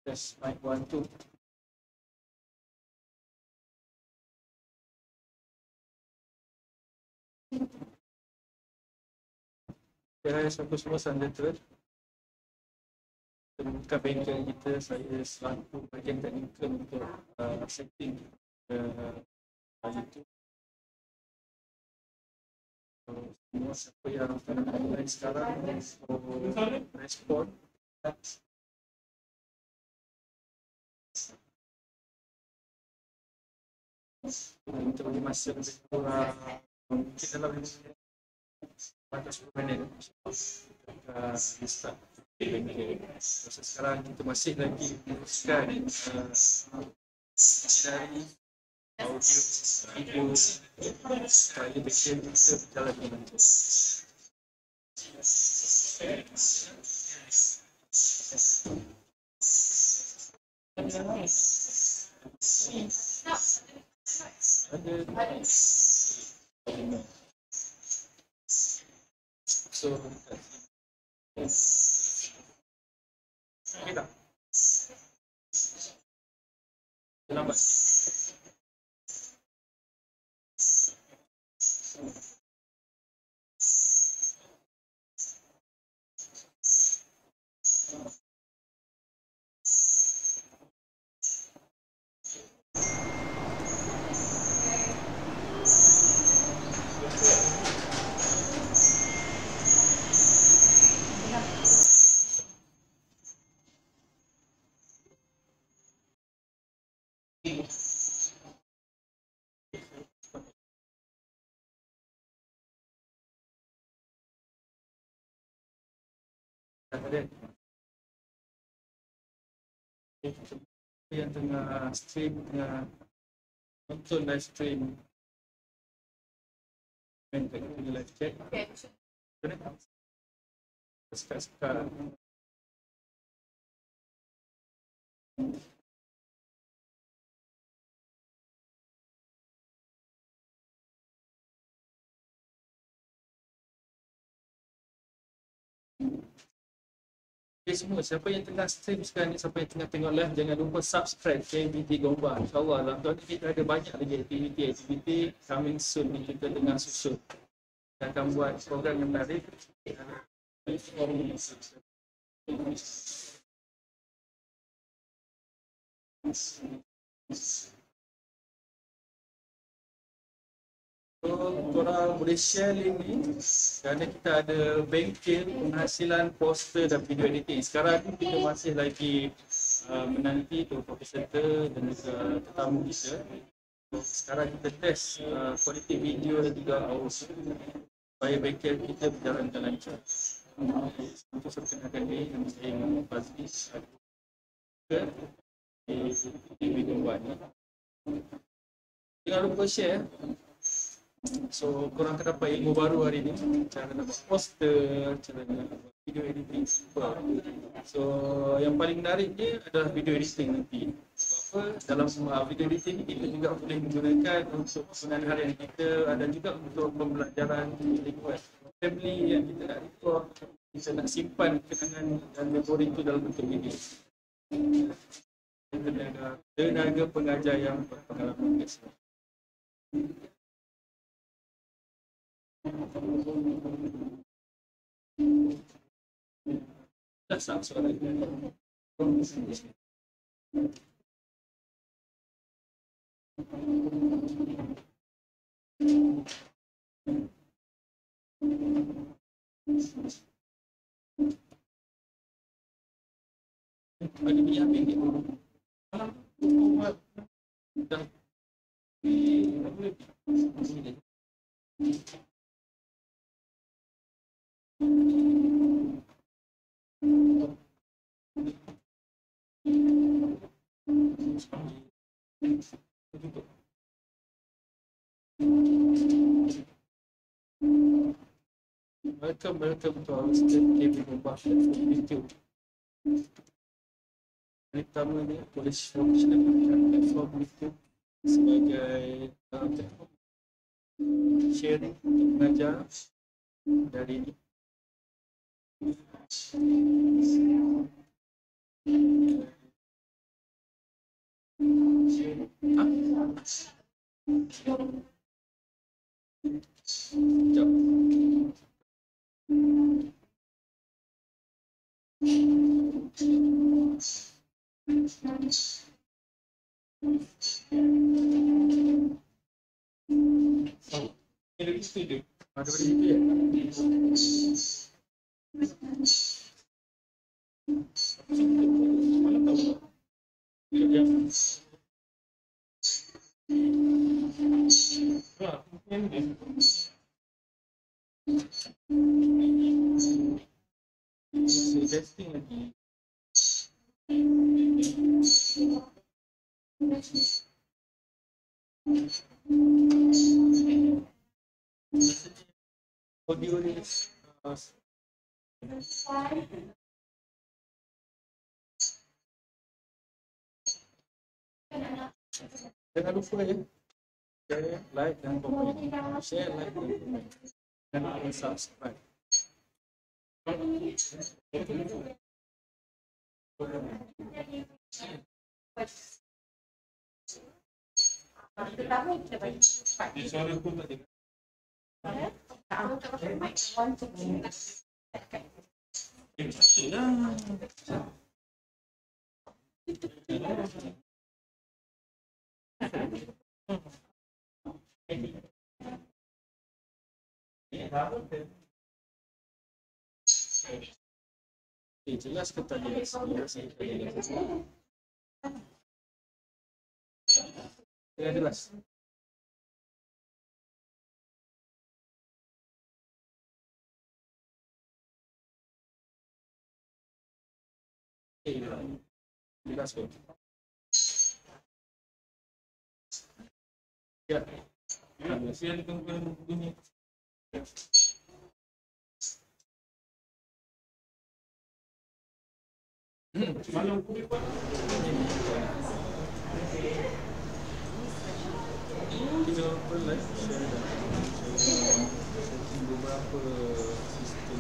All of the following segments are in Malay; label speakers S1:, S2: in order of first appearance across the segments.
S1: Test mic 1 2. Hai semua sejahtera. Buka bengkel kita, saya selaku bahagian teknikal untuk setting YouTube. Semua siapa yang online sekarang respon untuk masa lebih kurang mungkin dalam 10 minit kita start bengkel. Sekarang kita masih lagi meneruskan dari audio video saya bengkel kita berjalan dengan so kita lambat yang tengah stream, tengah nonton live stream main kat live chat. Sekat-sekat okay, semua siapa yang tengah stream sekarang ni, siapa yang tengah tengok live, jangan lupa subscribe KBT Gombak. InsyaAllah dalam tahun ni kita ada banyak lagi aktiviti coming soon ni, kita tengah susun. Kita akan buat program yang menarik. So, korang boleh share link ni kerana kita ada bengkel penghasilan poster dan video editing. Sekarang ni kita masih lagi menanti untuk peserta dan juga tetamu kita. Sekarang kita test kualiti video dan juga audio supaya bengkel kita berjalan dengan lancar. Untuk perkenalkan diri, nama saya Muhammad Fazli di video buat ni. Jangan lupa share. So, korang akan dapat ilmu baru hari ni. Cara nak buat poster, cara nak buat video editing super. So, yang paling menarik dia adalah video editing nanti. Sebab apa? Dalam video editing ni kita juga boleh menggunakan untuk penggunaan harian kita dan juga untuk pembelajaran lingkungan. Family yang kita nak record, kita nak simpan kenangan dan memori itu dalam bentuk video. Tenaga pengajar yang berpengalaman. Dah sah suara dia. Ada minyak api ni. Dah. Welcome to our KB Gombak YouTube. Pertama ni boleh fokuskan platform YouTube sebagai platform sharing untuk belajar dari ini. Sekejap. Ada itu dia. Ada benda itu ya? Mana tahu. Ya. Wah, ini dia. Masih testing lagi. Audio ni jangan lupa ya, share, like dan komen. Share, like dan komen. Dan subscribe. Suara pun tak dengar. Jelas ke tak jelas? Jelas. Jelas ke? Ya. Biasanya dengan bunyi. Malam kulit Pak. Kita perlu share beberapa sistem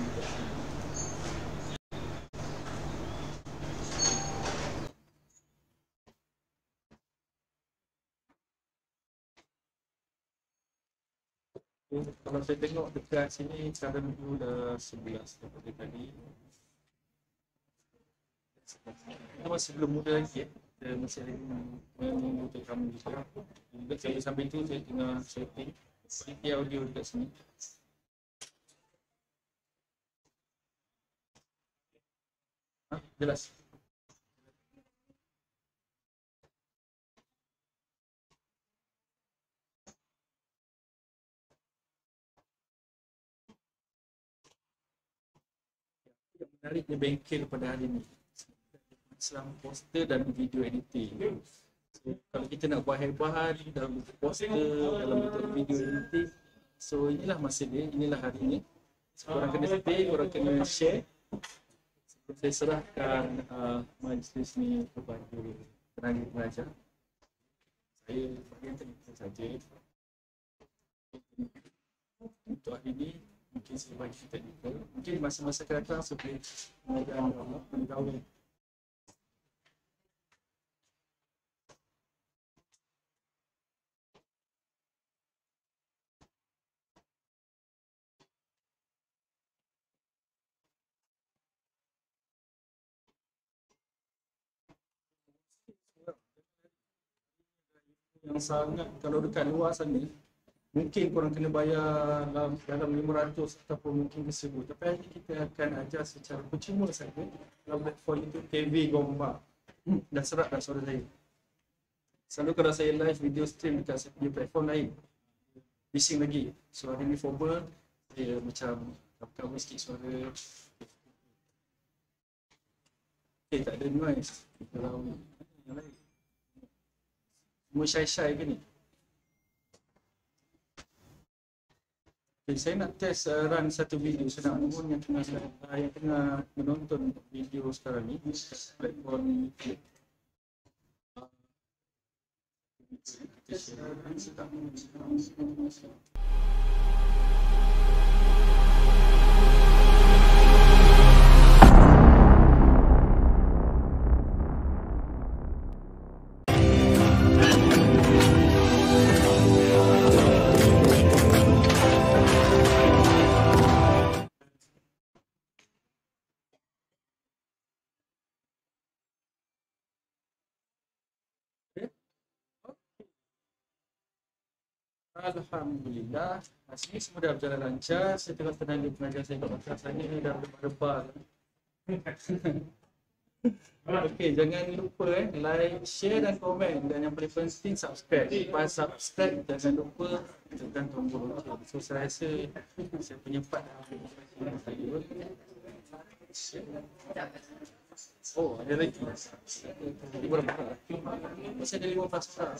S1: kalau saya tengok dekat sini current view dah 11 daripada tadi. Kita masih belum mula lagi ya. Kita masih lagi menunggu rekaman juga. Juga sambil itu saya tengah setting quality audio dekat sini. Jelas. Yang menariknya bengkel pada hari ini Islam poster dan video editing. So, kalau kita nak buat bahan dalam bentuk poster, dalam bentuk video editing, so inilah masa dia, inilah hari ini. So, korang kena stay, korang kena share. Sebelum saya serahkan majlis ni kepada tenaga pengajar, saya bagian terima saja. Untuk hari ini mungkin saya bagi teknikal, mungkin masa-masa akan datang sebelum pengetahuan. Yang sangat, kalau dekat luar sana mungkin korang kena bayar dalam 500 ataupun mungkin ke 1000. Tapi hari kita akan ajar secara percuma saja dalam platform YouTube TV Gombak. Dah serak dah suara saya. Selalu kalau saya live video stream dekat saya punya platform lain, bising lagi. So hari ni formal, saya macam cover sikit suara. Okay, tak ada noise. Kalau yang lain semua shy-shy ke ni? Okay, saya nak test run satu video. Saya nak mohon yang tengah menonton video sekarang ni platform YouTube. Kita share sedap. Alhamdulillah, sini semua dah berjalan lancar. Saya tengah tenaga pengajar saya kat belakang sana dah rebah-rebah. Okey, jangan lupa like, share dan komen, dan yang paling penting subscribe. Lepas subscribe, jangan lupa tekan tombol lonceng. So saya rasa saya punya part saya. Oh, ada lagi. Ini berapa? Masih ada 5 pasal.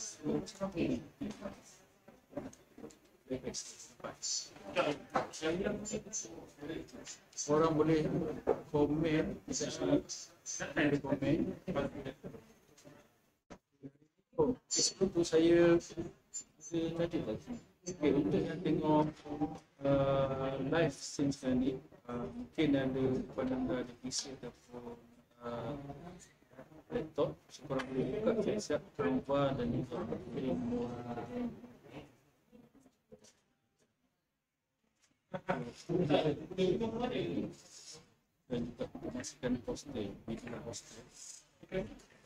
S1: Orang boleh komen, boleh komen. Oh, sebelum tu saya tadi okay, untuk yang tengok live stream sekarang ni, mungkin ada pada ada PC ataupun laptop, so korang boleh buka siap-siap Canva dan juga film dan juga masukkan poster, video poster. Okay.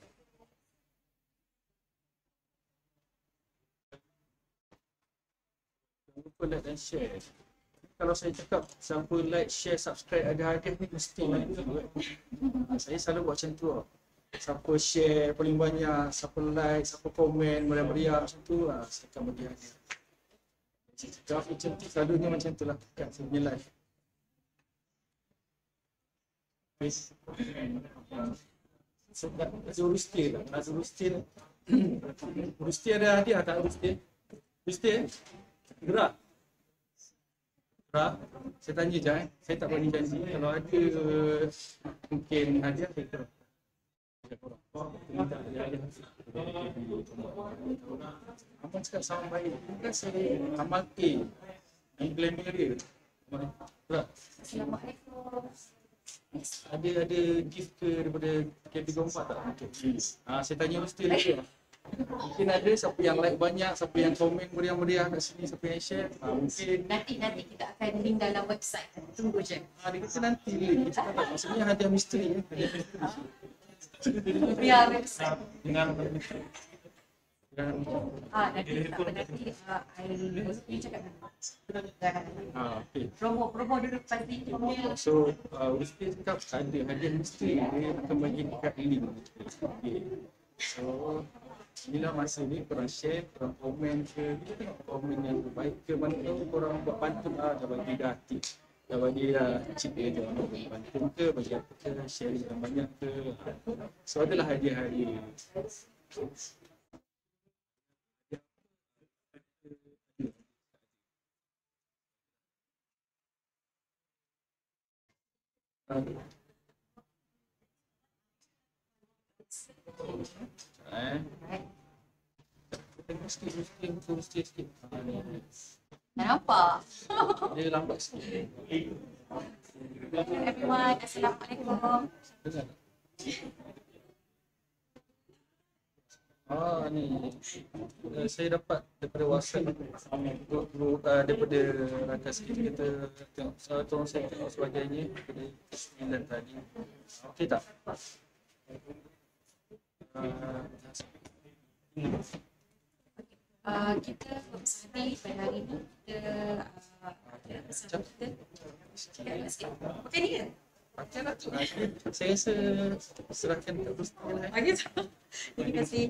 S1: Jangan lupa like dan share. Kalau saya cakap siapa like, share, subscribe ada hadiah ni mesti saya selalu buat macam tu lah. Siapa share paling banyak, siapa like, siapa komen meriah-meriah macam tu lah, saya akan bagi hadiah. Saya cakap macam tu, selalunya macam tu lah kat saya punya live. So, Rusti lah, Rusti ada hadiah tak Rusti? Rusti gerak? Gerak? Saya tanya je saya tak berani janji. Kalau ada mungkin hadiah saya gerak. Abang cakap sama baik. Bukan saya amal A. Yang glamour dia. Gerak.
S2: Assalamualaikum.
S1: Ada gift ke daripada KB Gompat tak? Saya tanya mesti ada. Mungkin ada siapa yang like banyak, siapa yang komen meriah-meriah kat sini, siapa yang share. Mungkin
S2: Nanti kita akan link dalam website. Tunggu je.
S1: dia kata nanti link. Kita tak maksudnya hadiah misteri.
S2: Ya, website.
S1: Dengan misteri.
S2: Nanti I cakap dulu.
S1: Okay.
S2: Promo dulu pasti.
S1: So, Ustaz cakap ada hadiah misteri dia akan bagi dekat link. Okay. So, inilah masa ni korang share, korang komen ke, kita tengok komen yang baik ke mana tu korang buat pantun dah bagi dah tip. Dah bagi dah chip dia je, bagi pantun ke, bagi apa ke, sharing yang banyak ke. So, adalah hadiah-hadiah. Mesti sikit.
S2: Nampak?
S1: Dia lambat sikit.
S2: Everyone, Assalamualaikum.
S1: Dengar tak? Ni saya dapat daripada WhatsApp group daripada rakan kita tengok tolong saya tengok sebagainya daripada 9 tadi. Okey tak?
S2: Kita bersama pada hari ini kita bersama kita pakai ni ke?
S1: Pakai lah tu. Saya rasa serahkan kat Rusti lah.
S2: Gitu. Terima kasih.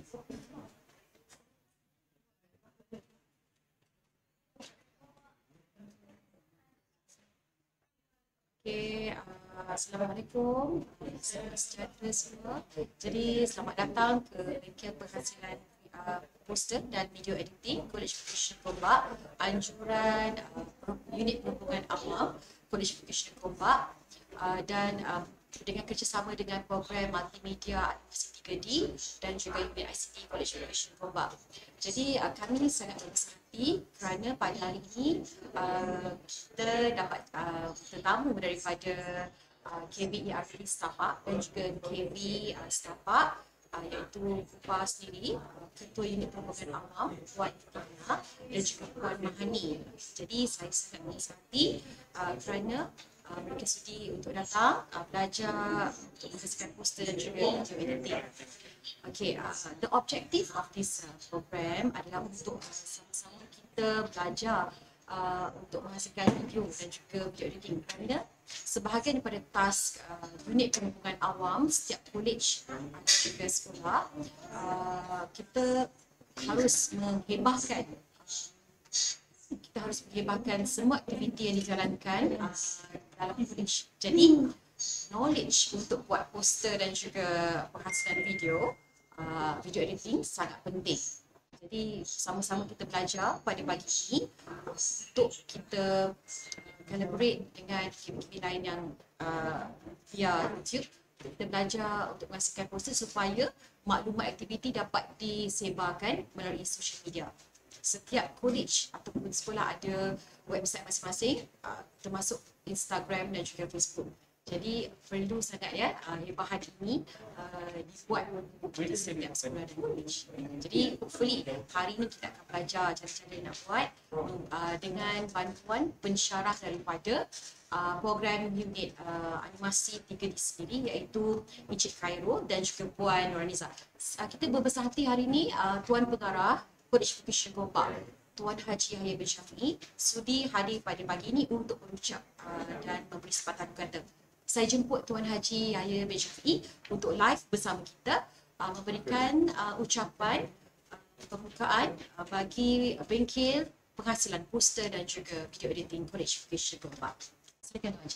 S2: Okay, Assalamualaikum. Selamat sejahtera semua. Jadi selamat datang ke bengkel penghasilan poster dan video editing College Vocational Gombak, anjuran unit perhubungan awam College Vocational Gombak, dan dengan kerjasama dengan program multimedia Universiti Gedi dan juga unit ICT College Vocational Gombak. Jadi kami sangat berbesar hati kerana pada hari ini kita dapat tetamu daripada KB ERP Setapak dan juga KB Setapak, iaitu Puan sendiri, Ketua Unit Perhubungan Awam Puan Tina dan juga Puan Mahani. Jadi saya sangat berbesar hati kerana mereka sudi untuk datang belajar untuk menghasilkan poster dan juga video editing. Okay, the objective of this program adalah untuk sama-sama kita kita belajar untuk menghasilkan video dan juga video editing, kerana sebahagian daripada task unit perhubungan awam setiap college dan juga sekolah, kita harus menghebahkan semua aktiviti yang dijalankan dalam college. Jadi knowledge untuk buat poster dan juga penghasilan video editing sangat penting. Jadi sama-sama kita belajar pada pagi ini untuk kita collaborate dengan kimi-kimi lain yang via YouTube. Kita belajar untuk menghasilkan poster supaya maklumat aktiviti dapat disebarkan melalui social media. Setiap college ataupun sekolah ada website masing-masing, termasuk Instagram dan juga Facebook. Jadi perlu sangat ya hebahan ini dibuat di setiap sekolah dan college. Jadi hopefully hari ini kita akan belajar cara-cara nak buat dengan bantuan pensyarah daripada program unit animasi 3D sendiri, iaitu Encik Khairul dan juga Puan Nurhaniza. Kita berbesar hati hari ini Tuan Pengarah College Vocational Gombak, Tuan Haji Yahya bin Syafiee sudi hadir pada pagi ini untuk berucap dan memberi sepatah kata. Saya jemput Tuan Haji Yahya bin Syafiee untuk live bersama kita memberikan ucapan pembukaan bagi bengkel penghasilan poster dan juga video editing College Vocational Gombak. Silakan Tuan Haji.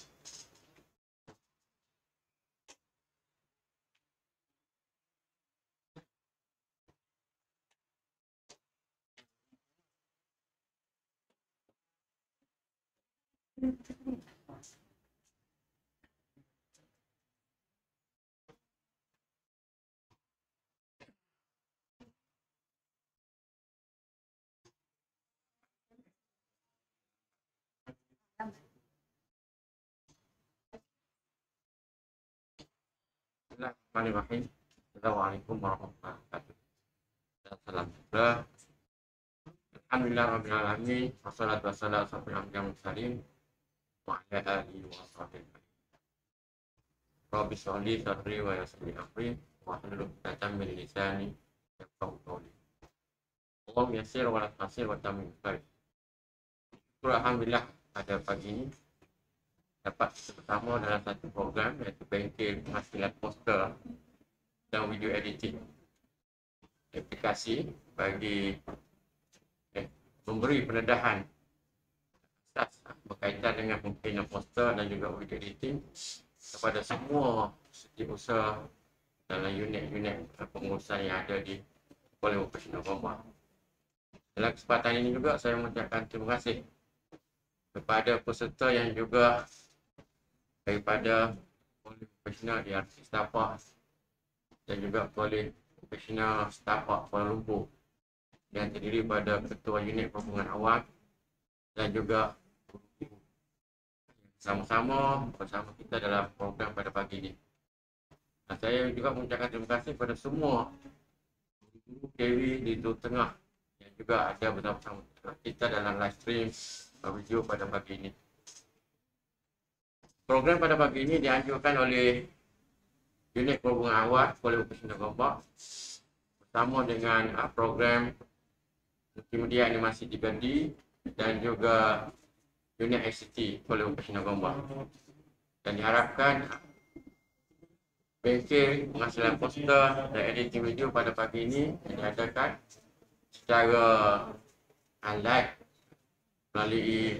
S3: Bismillahirrahmanirrahim. Assalamualaikum warahmatullahi wabarakatuh. Salam sejahtera. Alhamdulillah rabbil alamin. Wassalatu wassalamu ala asyrofil mursalin wa ala alihi wa sahbihi. Rabbi shrah li sadri wa yassir li amri wa hlul 'uqdatam min lisani yafqahu qawli. Allahumma yassir wa la tu'assir wa tamim baik. Alhamdulillah pada pagi ini dapat bersama dalam satu program, iaitu bengkel penghasilan poster dan video editing. Aplikasi bagi memberi pendedahan asas berkaitan dengan pembuatan poster dan juga video editing kepada semua setiausaha dalam unit-unit pengurusan yang ada di College Vocational Gombak. Dalam kesempatan ini juga saya mengucapkan terima kasih kepada peserta yang juga daripada College Vocational IRC Setapak dan juga College Vocational Setapak Kuala Lumpur yang terdiri pada Ketua Unit Perhubungan Awam dan juga sama-sama bersama kita dalam program pada pagi ini. Dan saya juga mengucapkan terima kasih kepada semua guru Dewi di Teluk Tengah yang juga ada bersama kita dalam live stream video pada pagi ini. Program pada pagi ini dianjurkan oleh Unit Perhubungan Awam College Vocational Gombak bersama dengan program Multimedia Animasi 3D dan juga Unit ICT College Vocational Gombak. Dan diharapkan bengkel penghasilan poster dan editing video pada pagi ini diadakan secara live melalui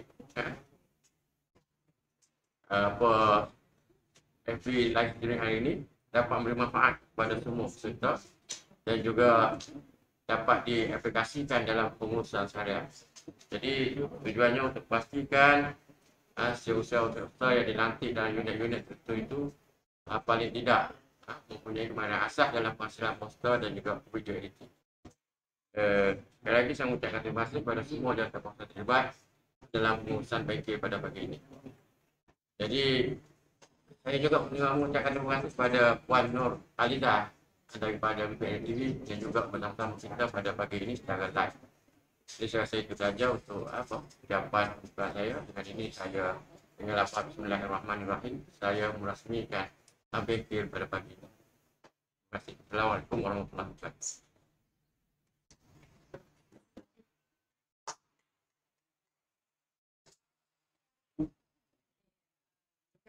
S3: FB live streaming hari ini dapat memberi manfaat kepada semua peserta dan juga dapat diaplikasikan dalam pengurusan seharian. Jadi tujuannya untuk pastikan setiausaha yang dilantik dalam unit-unit tertentu itu paling tidak mempunyai kemahiran asas dalam penghasilan poster dan juga video editing. Sekali lagi saya mengucapkan terima kasih kepada semua dan peserta terlibat dalam pengurusan bengkel pada pagi ini. Jadi saya juga mengucapkan terima kasih kepada Puan Nur Haniza daripada BPN TV yang juga bersama kita pada pagi ini secara live. Jadi saya rasa itu saja untuk ucapan saya. Dengan ini saya dengan lafaz Bismillahirrahmanirrahim saya merasmikan bengkel pada pagi ini. Terima kasih. Assalamualaikum warahmatullahi wabarakatuh.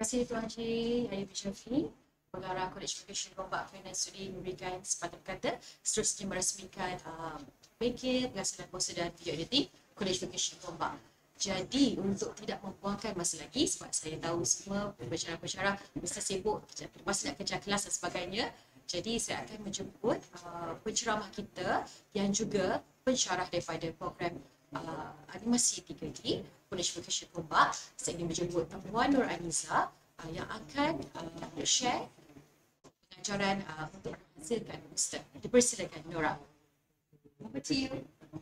S2: kasih Tuan Haji Yahya bin Syafiee, Pengarah College Vocation Gombak Finance Studi memberikan sepatah kata seterusnya merasmikan PK penghasilan poster dan video editing College Vocation Gombak. Jadi untuk tidak membuangkan masa lagi, sebab saya tahu semua pensyarah-pensyarah mesti sibuk, masih nak kerja kelas dan sebagainya. Jadi saya akan menjemput penceramah kita yang juga pensyarah daripada program animasi 3D College Vocation Gombak. Saya ingin menjemput Puan Nur Aniza yang akan share pengajaran untuk menghasilkan poster. Dipersilakan Nora. Over to you.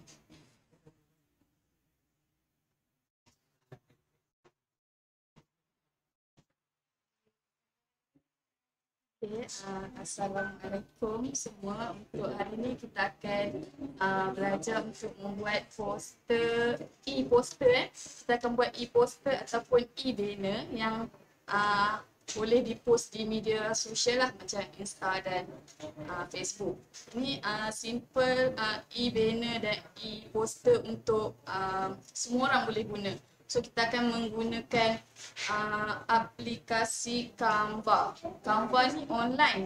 S2: Okay, Assalamualaikum semua. Untuk hari ini kita akan belajar untuk membuat poster, e-poster. Kita akan buat e-poster ataupun e-banner yang boleh dipost di media sosial lah macam Insta dan Facebook. Ini simple e-banner dan e-poster untuk semua orang boleh guna. So kita akan menggunakan aplikasi Canva. Canva ni online.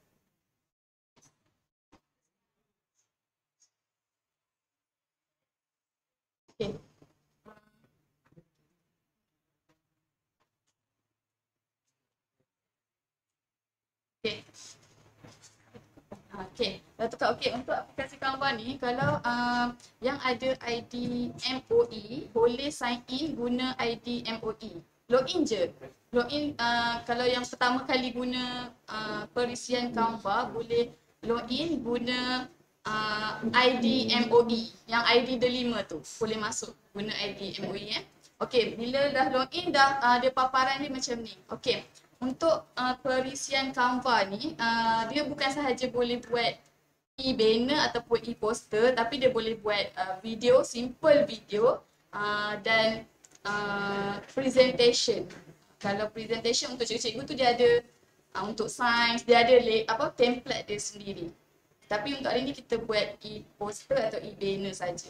S2: Okay. Okay. Okay, dah tukar. Okay, untuk aplikasi Canva ni, kalau yang ada ID MOE, boleh sign in guna ID MOE. Login je. Login, kalau yang pertama kali guna perisian Canva, boleh login guna ID MOE. Yang ID delima tu, boleh masuk guna ID MOE. Okay, bila dah login, dah ada paparan dia macam ni. Okay. Untuk perisian Canva ni, dia bukan sahaja boleh buat e-banner ataupun e-poster, tapi dia boleh buat video, simple video dan presentation. Kalau presentation untuk cikgu-cikgu tu dia ada untuk sains, dia ada template dia sendiri. Tapi untuk hari ni kita buat e-poster atau e-banner saja.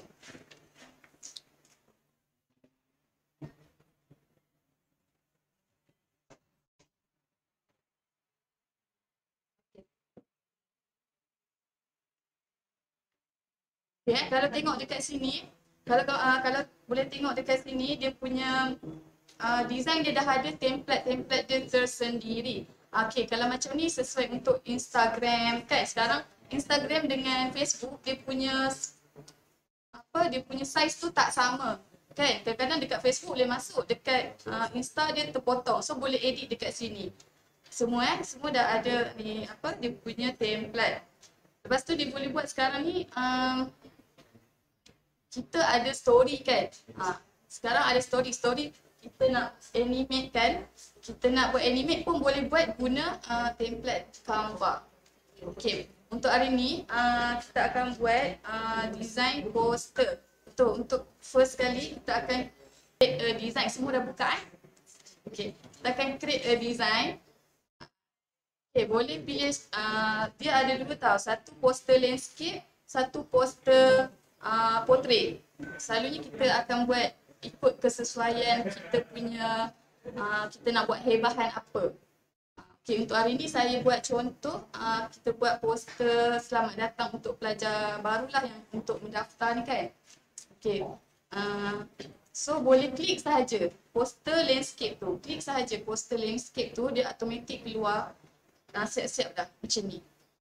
S2: Okay, kalau tengok dekat sini, kalau boleh tengok dekat sini, dia punya design dia dah ada template dia tersendiri. Okay, kalau macam ni sesuai untuk Instagram kan. Sekarang Instagram dengan Facebook dia punya size tu tak sama. Kan? Kadang-kadang dekat Facebook boleh masuk, dekat Insta dia terpotong. So boleh edit dekat sini. Semua dah ada ni dia punya template. Lepas tu dia boleh buat sekarang ni kita ada story kan. Sekarang ada story kita nak animate kan. Kita nak buat animate pun boleh buat guna template Canva. Okay. Untuk hari ni kita akan buat design poster. Untuk first kali kita akan create a design. Semua dah buka Okay. Kita akan create a design. Okay, boleh pilih dia ada dua tau. Satu poster landscape, satu poster portrait. Selalunya kita akan buat ikut kesesuaian kita punya kita nak buat hebahan apa. Okay, untuk hari ni saya buat contoh kita buat poster selamat datang untuk pelajar barulah yang untuk mendaftar ni kan. Okay. So boleh klik sahaja poster landscape tu. Klik sahaja poster landscape tu, dia automatik keluar siap-siap dah macam ni.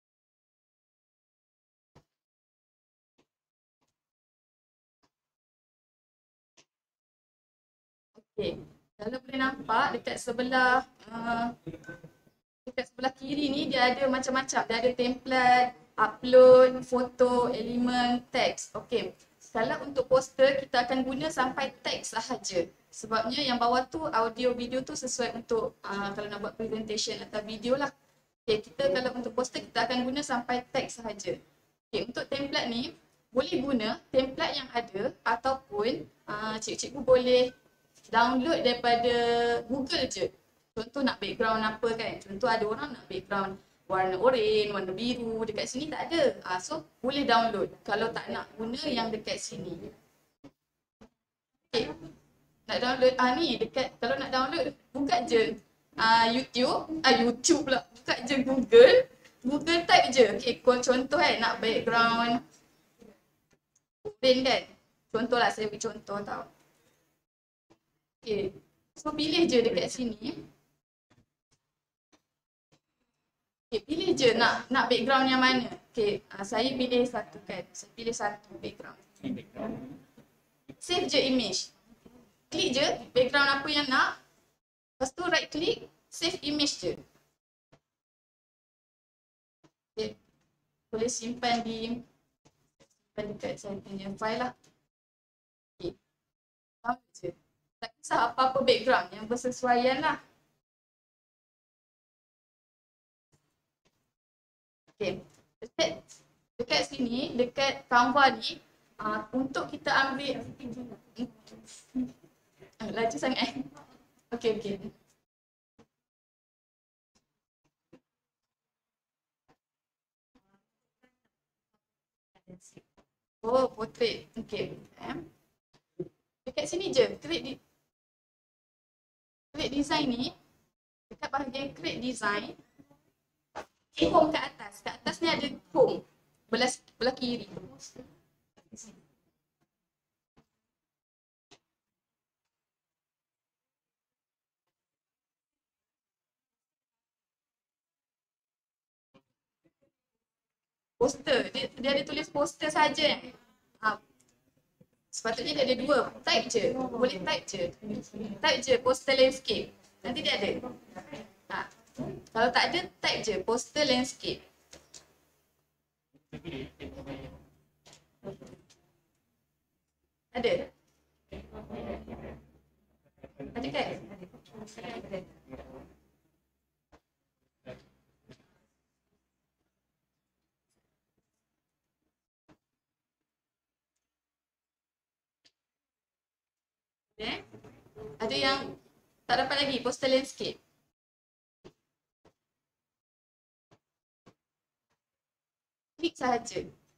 S2: Okay. Kalau boleh nampak dekat sebelah kiri ni dia ada macam-macam. Dia ada template, upload, foto, elemen, teks. Okay. Kalau untuk poster kita akan guna sampai teks sahaja. Sebabnya yang bawah tu audio video tu sesuai untuk kalau nak buat presentation atau video lah. Okay, kita kalau untuk poster kita akan guna sampai teks sahaja. Okay, untuk template ni boleh guna template yang ada ataupun cikgu-cikgu boleh download daripada Google je. Contoh nak background apa kan. Contoh ada orang nak background warna oranye, warna biru. Dekat sini tak ada. So boleh download kalau tak nak guna yang dekat sini. Okay. Nak download ni dekat, kalau nak download buka je YouTube pula. Buka je Google. Google type je. Okay, contoh kan nak background plain kan. Contoh lah, saya beri contoh tau. Okay. So pilih je dekat sini. Okay, pilih je nak background yang mana. Okay, saya pilih satu kan. Saya pilih satu background. Save je image. Klik je background apa yang nak. Lepas tu right click, save image je. Okay. Boleh simpan dekat saya punya file lah. Okay. Sama je. Tak kisah apa-apa background yang bersesuaian lah. Okay. Dekat sini, dekat Canva ni, untuk kita ambil laju sangat. Okay. Oh, portrait. Okay. Dekat sini je, create design ni. Dekat bahagian create design, home kat atas. Kat atas ni ada home. Belah kiri. Poster. Dia ada tulis poster saja. Sepatutnya dia ada dua. Type je. Boleh type je. Type je poster landscape. Nanti dia ada. Kalau tak ada, type je poster landscape. Ada? Ada kan? Ada. Ada yang tak dapat lagi, poster landscape. Klik sahaja.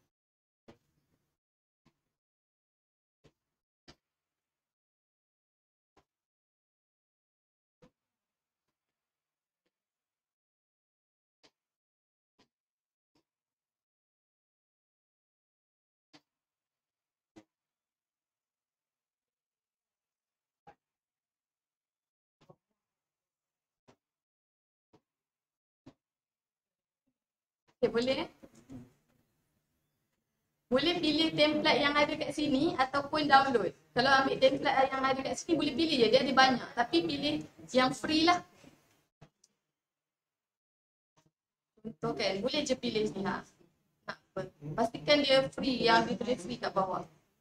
S2: Okay, boleh eh? Boleh pilih template yang ada kat sini ataupun download. Kalau ambil template yang ada kat sini boleh pilih je, dia ada banyak. Tapi pilih yang free lah. Contoh kan, boleh je pilih ni lah. Nak apa. Pastikan dia free, yang dia tulis free kat bawah.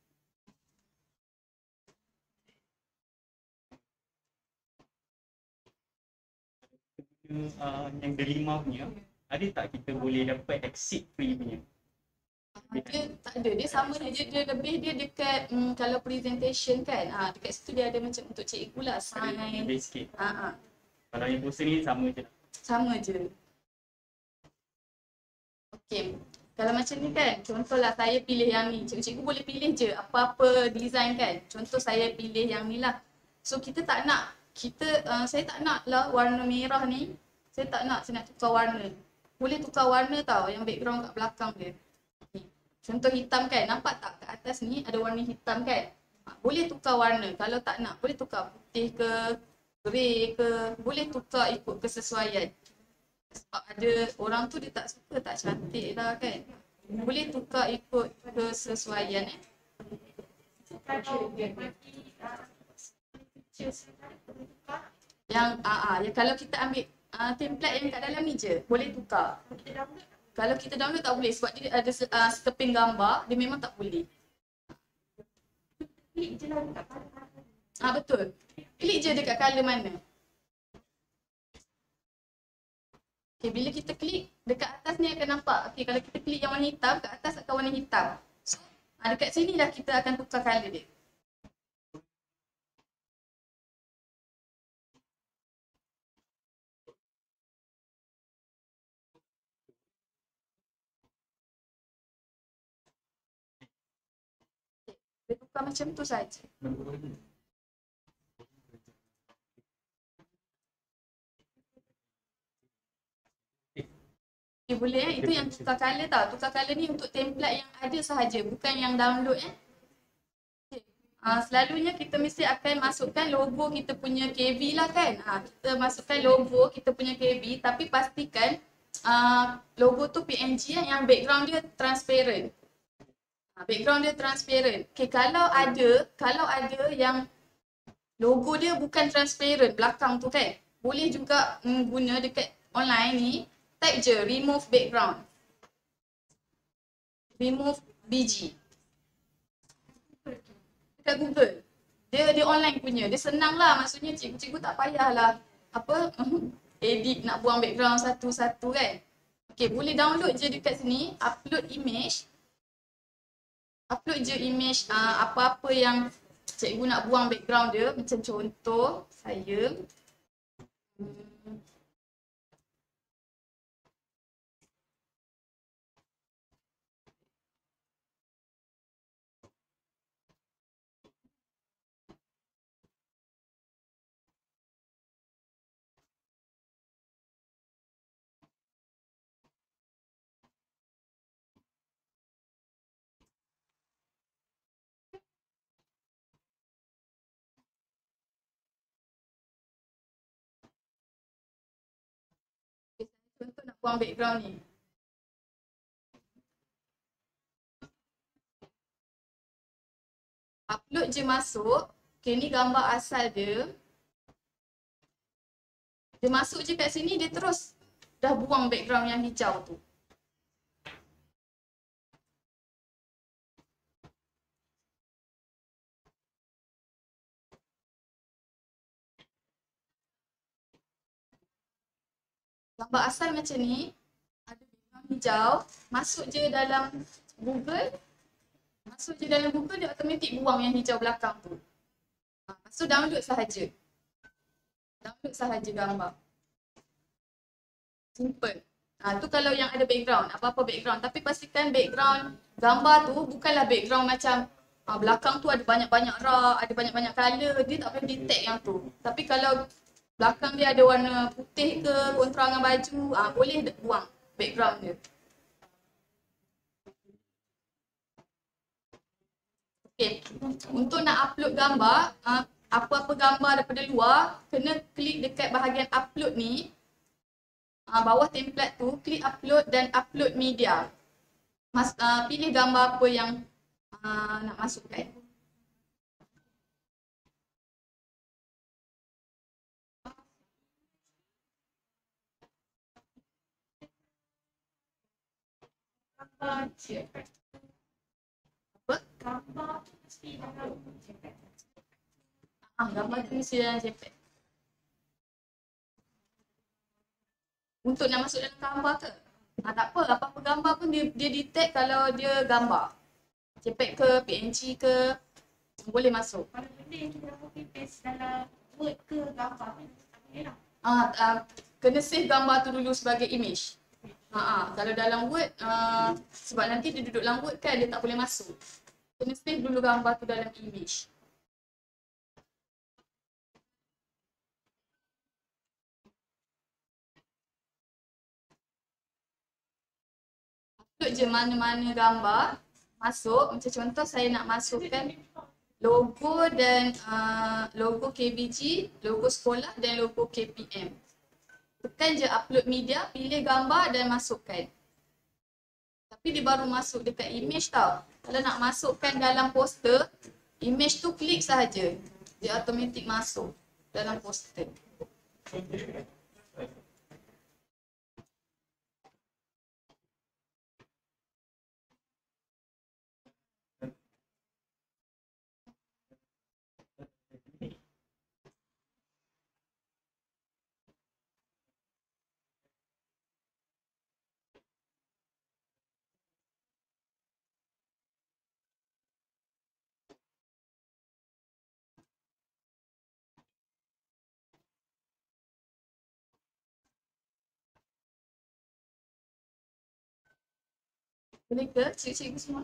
S4: Yang delima punya, ada tak kita boleh dapat exit free punya?
S2: Dia tak ada, dia sama je, dia lebih dia dekat kalau presentation kan, dekat situ dia ada macam untuk cikgu lah, sign.
S4: Lebih sikit.
S2: Ah.
S4: Kalau yang poster ni sama je.
S2: Sama je. Okey. Kalau macam ni kan, contohlah saya pilih yang ni. Cikgu boleh pilih je apa-apa design kan. Contoh saya pilih yang ni lah. So kita tak nak, saya tak nak lah warna merah ni. Saya tak nak, saya nak tukar warna. Boleh tukar warna tau yang background kat belakang dia. Ni. Contoh hitam kan, nampak tak kat atas ni ada warna hitam kan. Boleh tukar warna. Kalau tak nak, boleh tukar putih ke, grey ke. Boleh tukar ikut kesesuaian. Sebab ada orang tu dia tak suka, tak cantik lah kan. Boleh tukar ikut kesesuaian Yang kalau kita ambil template yang kat dalam ni je, boleh tukar. Kalau kita download tak boleh sebab dia ada sekeping gambar, dia memang tak boleh. Klik je lah dekat color. Betul. Klik je dekat color mana. Okay, bila kita klik, dekat atas ni akan nampak. Okay, kalau kita klik yang warna hitam, kat atas akan warna hitam. So, dekat sini dah kita akan tukar color dia. Dia tukar macam tu saja. Boleh itu yang tukar color tau. Tukar color ni untuk template yang ada sahaja, bukan yang download Okay. Selalunya kita mesti akan masukkan logo kita punya KB lah kan. Kita masukkan logo kita punya KB, tapi pastikan logo tu PNG yang background dia transparent. Background dia transparent. Okay, kalau ada yang logo dia bukan transparent belakang tu kan, boleh juga guna dekat online ni, type je remove background. Remove BG. Dekat Google. Dia online punya. Dia senang lah. Maksudnya cikgu-cikgu tak payahlah edit nak buang background satu-satu kan. Okay, boleh download je dekat sini, upload image. Upload je image apa-apa yang cikgu nak buang background dia. Macam contoh saya contoh nak buang background ni. Upload je masuk. Okay, ni gambar asal dia. Dia masuk je kat sini, dia terus dah buang background yang hijau tu. Gambar asal macam ni, ada background hijau, masuk je dalam Google. Masuk je dalam Google, dia automatik buang yang hijau belakang tu. So download sahaja. Download sahaja gambar. Simple. Tu kalau yang ada background, apa-apa background. Tapi pastikan background gambar tu bukanlah background macam belakang tu ada banyak-banyak rak, ada banyak-banyak color. Dia tak boleh detect yang tu. Tapi kalau belakang dia ada warna putih ke, konterangan baju, boleh buang background dia. Okay. Untuk nak upload gambar, apa-apa gambar daripada luar, kena klik dekat bahagian upload ni. Bawah template tu, klik upload dan upload media. Pilih gambar apa yang nak masukkan. Apa? Gambar mesti dalam JPEG. Gambar tu mesti dalam JPEG. Untuk nak masuk dalam gambar ke? Tak apa, apa-apa gambar pun dia detect kalau dia gambar. JPEG ke, PNG ke, boleh masuk.
S5: Kalau benda yang kita copy paste dalam Word ke gambar ni, tak boleh lah.
S2: Kena save gambar tu dulu sebagai image. Kalau dalam Word, sebab nanti dia duduk dalam Word kan, dia tak boleh masuk. Kena save dulu gambar tu dalam image. Upload je mana-mana gambar masuk. Macam contoh saya nak masukkan logo dan logo KBG, logo sekolah dan logo KPM. Tekan je upload media, pilih gambar dan masukkan. Tapi dia baru masuk dekat image tau. Kalau nak masukkan dalam poster, image tu klik sahaja. Dia automatik masuk dalam poster. Boleh ke cikgu-cikgu semua?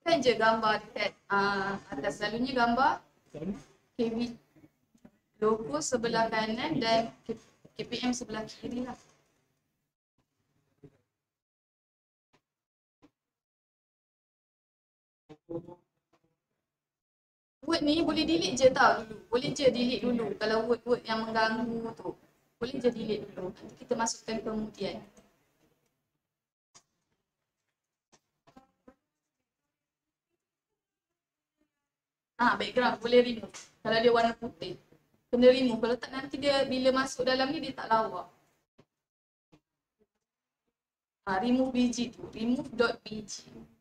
S6: masukkan je gambar dekat atas. Selalunya gambar KB logo sebelah kanan dan KPM sebelah kiri lah. Word ni boleh delete je tau dulu. Boleh je delete dulu kalau word-word yang mengganggu tu. Boleh je delete dulu. Nanti kita masukkan kemudian. Background boleh remove. Kalau dia warna putih. Kena remove. Kalau tak nanti dia bila masuk dalam ni dia tak lawa. Remove bg tu. Remove.bg.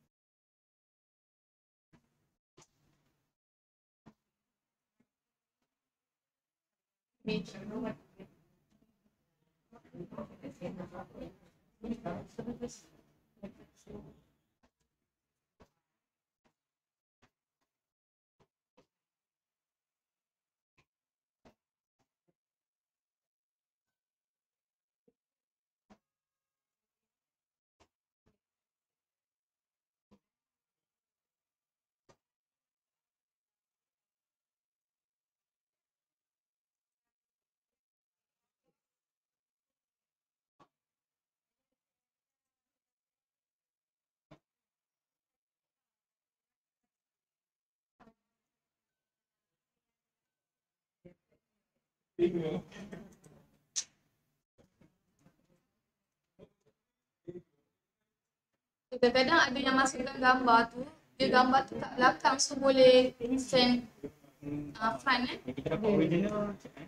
S6: Kadang-kadang ada yang masukkan gambar tu, dia gambar tu kat belakang, so boleh send front
S4: Kita dapat original.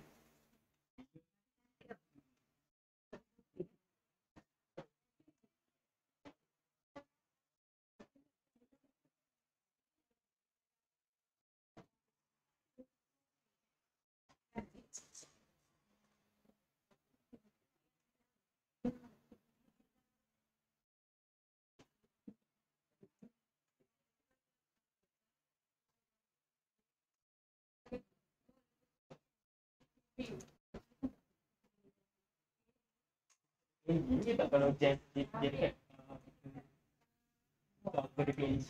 S4: Ini tak kalau jet pack apa dia PNG.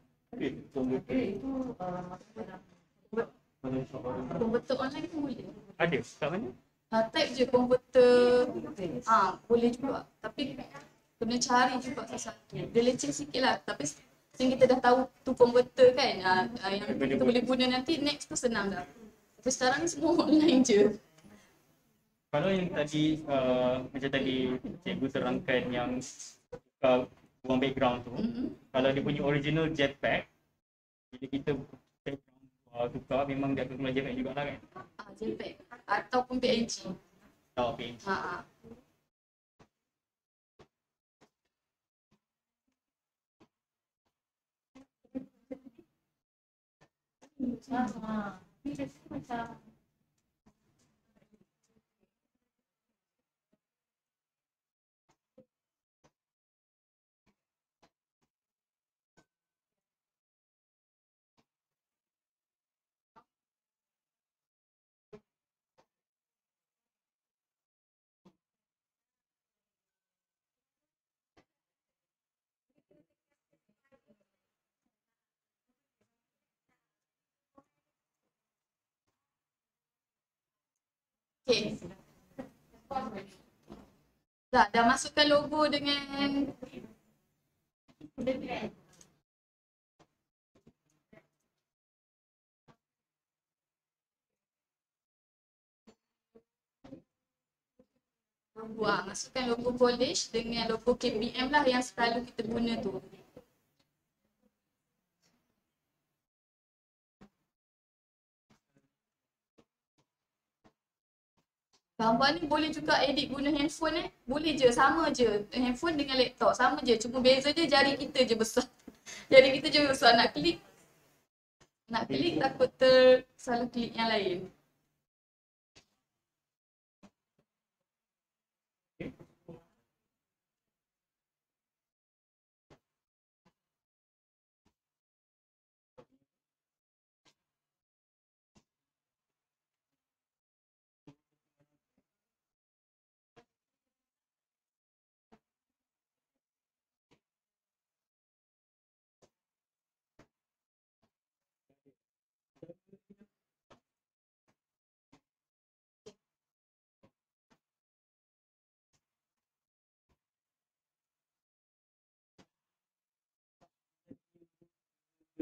S6: converter online pun boleh.
S4: Ada kat mana?
S6: Type je converter, boleh juga. Tapi kena cari juga satu-satu. Dia leceh sikit lah. Tapi since kita dah tahu tu converter kan, yang kita boleh guna nanti, next tu senang dah. Tapi sekarang ni semua online je.
S4: Kalau yang tadi macam tadi cikgu terangkan yang buang background tu, kalau dia punya original jetpack, bila kita tukar memang dia akan keluar jetpack jugalah kan?
S6: JPEG ataupun PNG.
S4: Tahu PNG.
S5: Macam
S6: Okay. Dah masukkan logo dengan logo, masukkan logo college dengan logo KPM lah yang selalu kita guna tu. Gambar ni boleh juga edit guna handphone boleh je, sama je. Handphone dengan laptop sama je, cuma beza je jari kita je besar. Jari kita je besar, nak klik takut salah klik yang lain.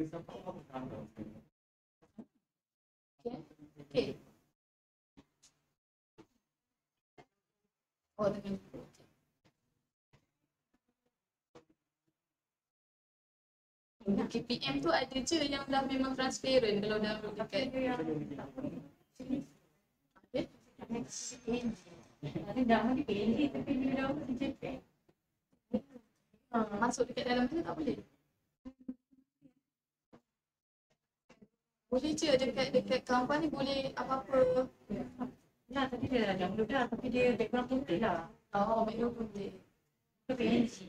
S6: Okay. Oh, dengan KPM tu ada je yang dah memang transparent kalau dah dekat. Okay. Masuk dekat dalam tu tak boleh. Boleh je dekat gambar ni boleh apa-apa.
S5: Ya, tadi dia dah download dah, tapi dia background putih lah.
S6: Oh, background putih.
S5: Itu PNG.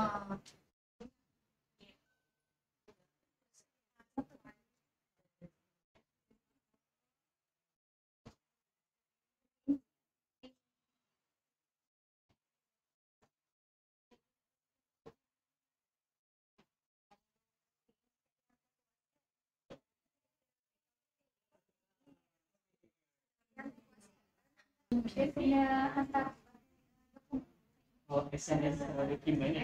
S5: Dia punya hantar
S4: SNS dokumen.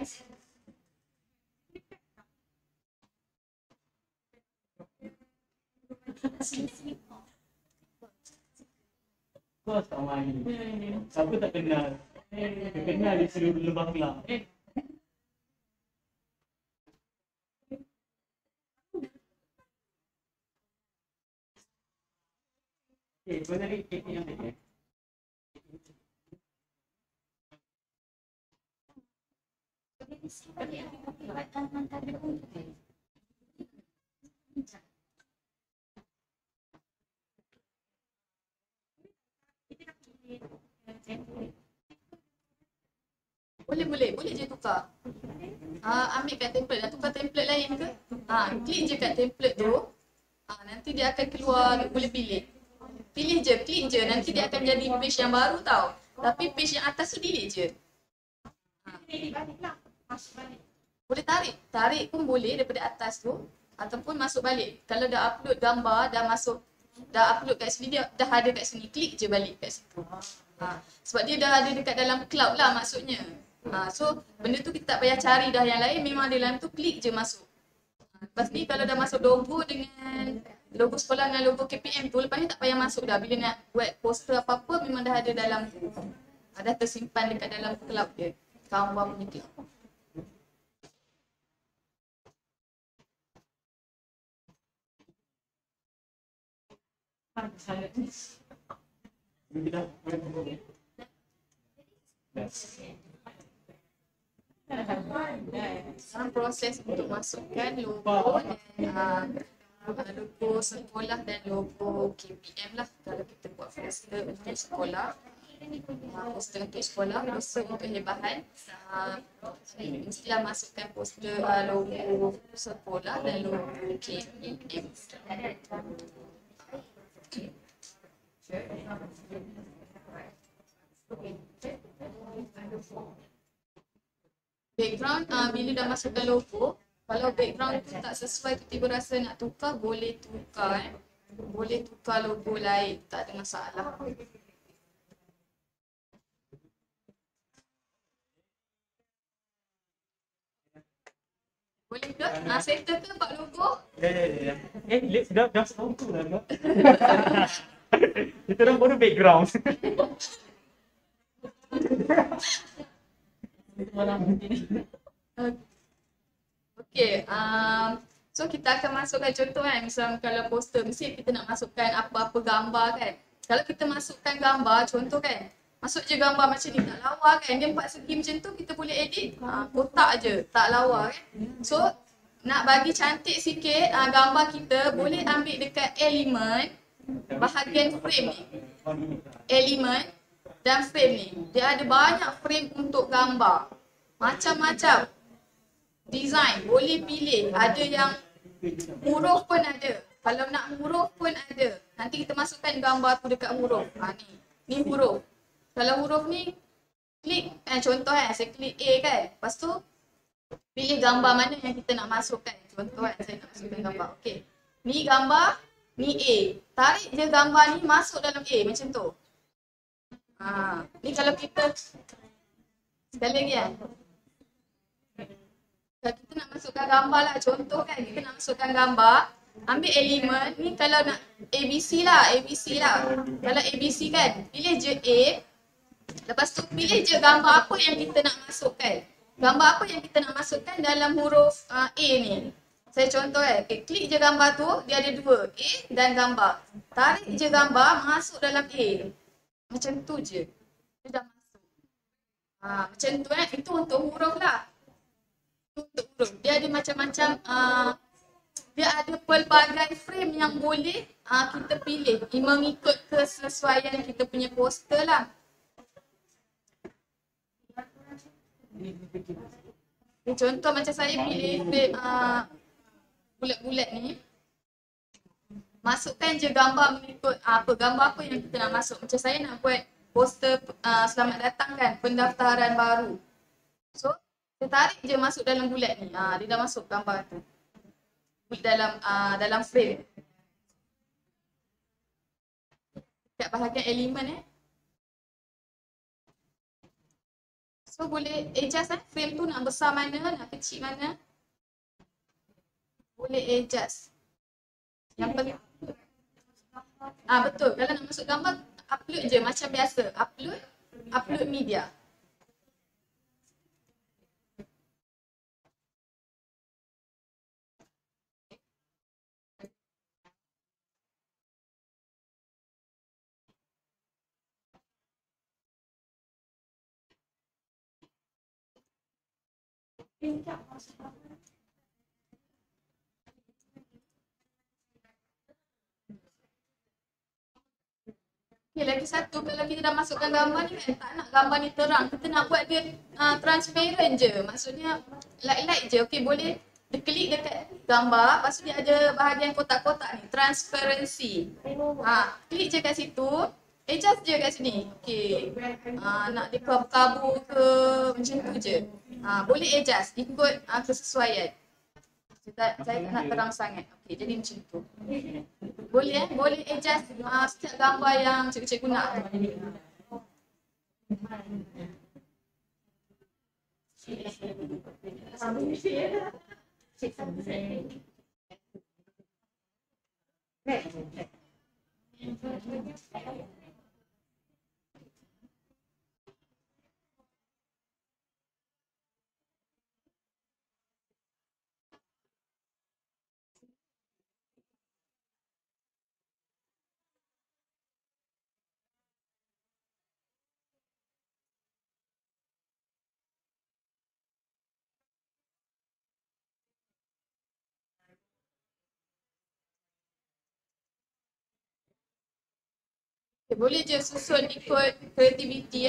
S4: Kau sama ini. Siapa tak kenal? Dia kenal di seluruh Lembah Kelang. Kau tadi KPM ni.
S6: Boleh je tukar. Ambil kat template, nak tukar template lain ke? Klik je kat template tu. Nanti dia akan keluar, boleh pilih. Klik je, nanti dia akan jadi page yang baru tau. Tapi page yang atas tu delete je. Boleh tarik pun boleh daripada atas tu ataupun masuk balik. Kalau dah upload gambar, dah upload kat sini, dia dah ada kat sini, klik je balik kat situ. Sebab dia dah ada dekat dalam cloud lah maksudnya. So benda tu kita tak payah cari dah yang lain, memang ada dalam tu, klik je masuk. Lepas ni kalau dah masuk logo dengan logo sekolah dengan logo KPM tu, lepas ni tak payah masuk dah. Bila nak buat poster apa-apa memang dah ada dalam tu. Dah tersimpan dekat dalam cloud dia. Gambar punya cloud. Sekarang proses untuk masukkan logo dan logo sekolah dan logo KPM lah. Kalau kita buat poster untuk sekolah, poster untuk sekolah, poster untuk hebahan, mestilah masukkan poster logo sekolah dan logo KPM. Background, bila dah masukkan logo, kalau background tu tak sesuai, tiba rasa nak tukar, boleh tukar. Boleh tukar logo lain, tak ada masalah. Boleh ke? Settle ke buat logo?
S4: Ya. Dah setengah lah kak. Kita orang baru background.
S6: Okay, so kita akan masukkan contoh kan, misal kalau poster, mesti kita nak masukkan apa-apa gambar kan. Kalau kita masukkan gambar, contoh kan, masuk je gambar macam ni, tak lawa kan, dia 4 segi macam tu, kita boleh edit kotak je, tak lawa kan. So, nak bagi cantik sikit gambar kita, boleh ambil dekat elemen, bahagian frame ni. Elemen dan frame ni. Dia ada banyak frame untuk gambar. Macam-macam design, boleh pilih. Ada yang huruf pun ada. Kalau nak huruf pun ada. Nanti kita masukkan gambar tu dekat huruf. Ni huruf. Kalau huruf ni, klik, contoh kan, saya klik A kan. Lepas tu, pilih gambar mana yang kita nak masukkan. Contoh kan, saya nak masukkan gambar. Okay. Ni gambar, ni A. Tarik je gambar ni masuk dalam A macam tu. Ni kalau kita, sekali lagi kan. Kalau kita nak masukkan gambar lah, contoh kan kita nak masukkan gambar, ambil elemen ni kalau nak ABC lah. Kalau ABC kan, pilih je A, lepas tu pilih je gambar apa yang kita nak masukkan. Gambar apa yang kita nak masukkan dalam huruf A ni. Saya contoh okay, klik je gambar tu, dia ada dua, A dan gambar. Tarik je gambar, masuk dalam A. Macam tu je. Dia dah masuk. Macam tu itu untuk huruf lah. Untuk huruf. Dia ada macam-macam, dia ada pelbagai frame yang boleh kita pilih mengikut kesesuaian kita punya poster lah. Okay, contoh macam saya pilih frame bulat-bulat ni. Masukkan je gambar mengikut gambar apa yang kita nak masuk. Macam saya nak buat poster selamat datang kan, pendaftaran baru. So, saya tarik je masuk dalam bulat ni. Dia dah masuk gambar tu. Dalam frame. Dekat bahagian elemen So boleh adjust frame tu nak besar mana, nak kecil mana. Boleh adjust. Yang penting betul. Kalau nak masuk gambar, upload je macam biasa. Upload media. Okay, lagi satu, kalau kita dah masukkan gambar ni kan, tak nak gambar ni terang, kita nak buat dia transparent je. Maksudnya light je. Okay, boleh klik dekat gambar, lepas tu dia ada bahagian kotak-kotak ni, transparency. Klik je kat situ, adjust je kat sini. Okay, nak dia kabur ke, macam tu je. Boleh adjust ikut kesesuaian. Saya tak nak terang sangat. Okay, jadi macam tu. Boleh adjust setiap gambar yang cikgu-cikgu nak. Boleh je susun ikut kreativiti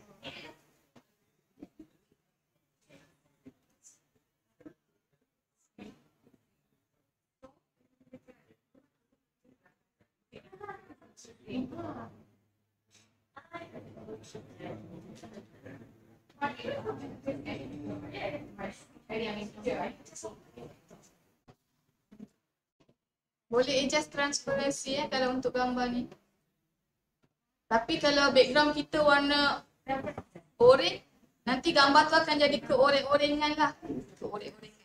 S6: Boleh adjust transparansi kalau untuk gambar ni. Tapi kalau background kita warna orange, nanti gambar tu akan jadi keoreng-orengan lah. Keoreng-orengan.